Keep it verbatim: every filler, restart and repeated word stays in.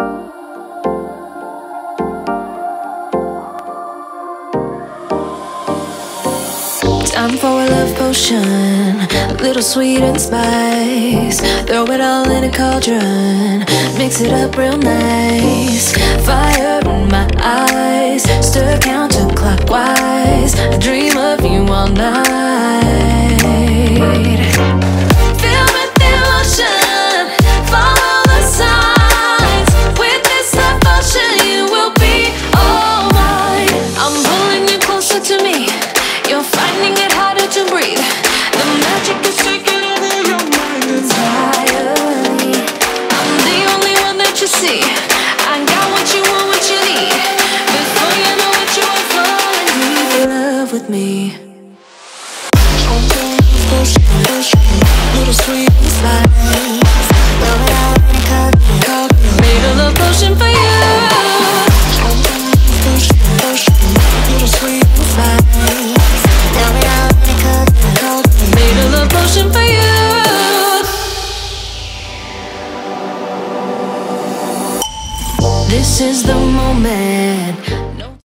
Time for a love potion, a little sweet and spice. Throw it all in a cauldron, mix it up real nice. Fire in my eyes, stir counterclockwise. I dream of you all night. Feel with the emotion, follow the signs. With this love potion, you will be all mine. I'm pulling you closer to me. You're finding it harder to breathe. The magic is taking over your mind entirely. I'm the only one that you see. I got what you want, what you need. Before you know it, you are falling deep in love with me. Little sweet and spice. Made a love potion for you. Little sweet and spice. Made a love potion for you. This is the moment.